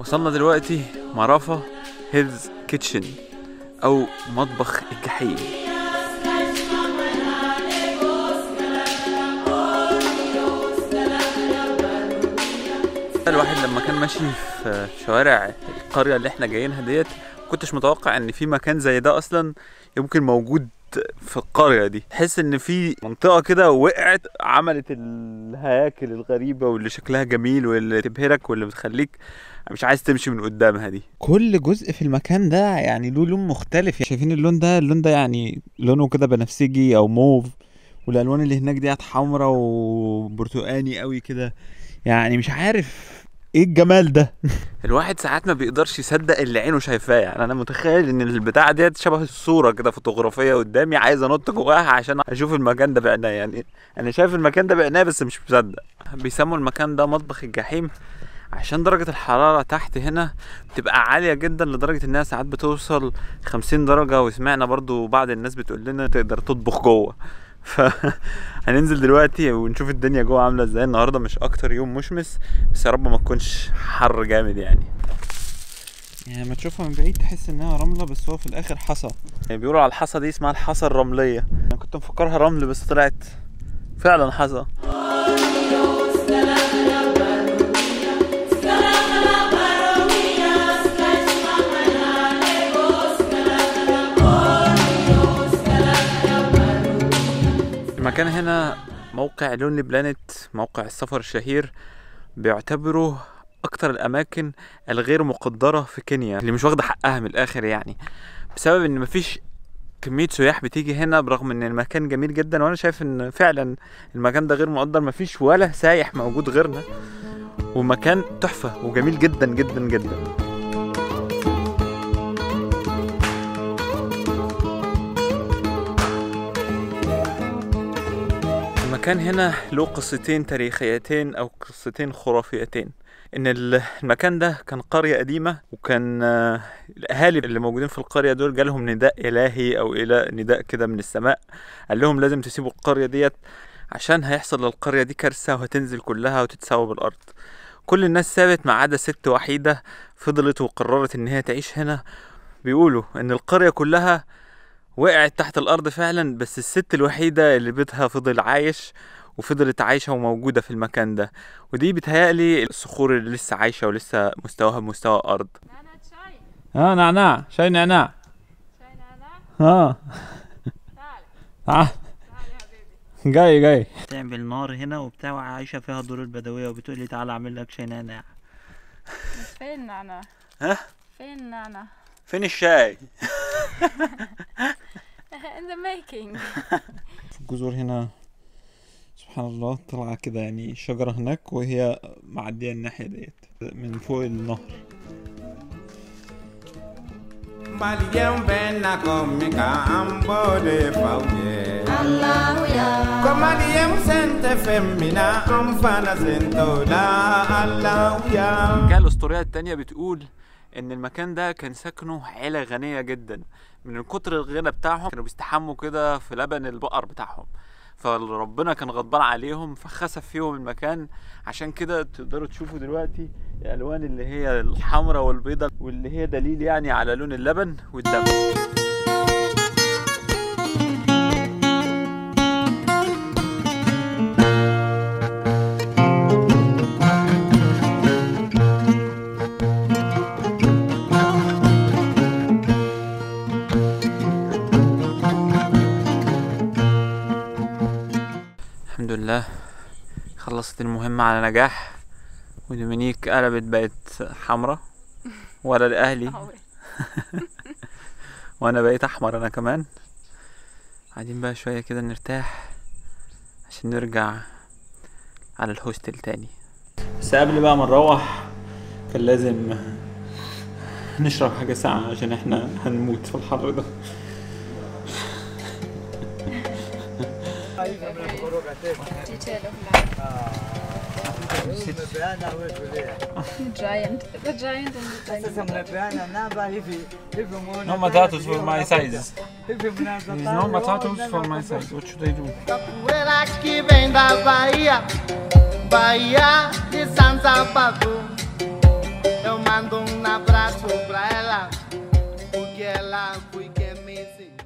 وصلنا دلوقتي مرافا هيلز كيتشن او مطبخ الجحيم. الواحد لما كان ماشي في شوارع القرية اللي احنا جايينها ديت كنتش متوقع ان في مكان زي ده اصلا يمكن موجود في القرية دي. تحس ان في منطقة كده وقعت عملت الهياكل الغريبة واللي شكلها جميل واللي تبهرك واللي بتخليك مش عايز تمشي من قدامها دي. كل جزء في المكان ده يعني له لون مختلف. شايفين اللون ده يعني لونه كده بنفسجي او موف، والالوان اللي هناك ديت حمرا وبرتقاني قوي كده. يعني مش عارف ايه الجمال ده. الواحد ساعات ما بيقدرش يصدق اللي عينه شايفاه. يعني انا متخيل ان البتاعه ديت شبه الصوره كده فوتوغرافيه قدامي، عايز انط جواها عشان اشوف المكان ده بعناية. يعني انا شايف المكان ده بعناية بس مش مصدق. بيسموا المكان ده مطبخ الجحيم عشان درجه الحراره تحت هنا بتبقى عاليه جدا، لدرجه انها ساعات بتوصل 50 درجه. وسمعنا برضو بعض الناس بتقول لنا تقدر تطبخ جوه. هننزل دلوقتي ونشوف الدنيا جوه عامله ازاي. النهارده مش اكتر يوم مشمس، بس يا رب ما تكونش حر جامد. يعني ما تشوفها من بعيد تحس انها رمله، بس هو في الاخر حصى. يعني بيقولوا على الحصى دي اسمها الحصى الرمليه. انا كنت مفكرها رمل بس طلعت فعلا حصى. المكان هنا موقع لونلي بلانت، موقع السفر الشهير. بيعتبره اكتر الاماكن الغير مقدرة في كينيا، اللي مش واخدة حقها من الاخر. يعني بسبب ان مفيش كمية سياح بتيجي هنا، برغم ان المكان جميل جدا. وانا شايف ان فعلا المكان ده غير مقدر، مفيش ولا سايح موجود غيرنا، ومكان تحفة وجميل جدا جدا جدا. المكان هنا له قصتين تاريخيتين او قصتين خرافيتين. ان المكان ده كان قرية قديمة، وكان الاهالي اللي موجودين في القرية دول جالهم نداء الهي او نداء كده من السماء، قال لهم لازم تسيبوا القرية ديت عشان هيحصل للقرية دي كارثة وهتنزل كلها وتتساوى بالارض. كل الناس سابت ما عدا ست وحيدة فضلت وقررت ان هي تعيش هنا. بيقولوا ان القرية كلها وقعت تحت الارض فعلا، بس الست الوحيدة اللي بيتها فضل عايش وفضلت عايشة وموجودة في المكان ده. ودي بتهيألي الصخور اللي لسه عايشة ولسه مستواها بمستوى الارض. نعناع، نعناع، شاي نعناع. شاي نعناع؟ تعال جاي تعمل نار هنا وبتاع، وعايشة فيها الدور البدوية، وبتقول لي تعال اعمل لك شاي نعناع. فين النعناع؟ ها؟ فين النعناع؟ فين الشاي؟ in the making. الجذور هنا سبحان الله طلع كده، يعني شجرة هناك وهي معدية الناحية ديت من فوق النهر. الحكاية الأسطورية التانية بتقول ان المكان ده كان ساكنه عيلة غنية جدا. من كتر الغنى بتاعهم كانوا بيستحموا كده في لبن البقر بتاعهم، فربنا كان غضبان عليهم فخسف فيهم المكان. عشان كده تقدروا تشوفوا دلوقتي الالوان اللي هي الحمراء والبيضاء، واللي هي دليل يعني على لون اللبن والدم. الحمد لله خلصت المهمة على نجاح، ودومينيك قلبت بقت حمرة ولا لأهلي وانا بقيت احمر انا كمان. قاعدين بقى شوية كده نرتاح عشان نرجع على الهوستل تاني. بس قبل بقى ما نروح كان لازم نشرب حاجة ساقعة عشان احنا هنموت في الحر ده. The giant No potatoes for my size. There's no potatoes for my size. What should I do? Aqui vem da Bahia, Bahia de Santa Patu. Eu mando ela fui quem me ensinou.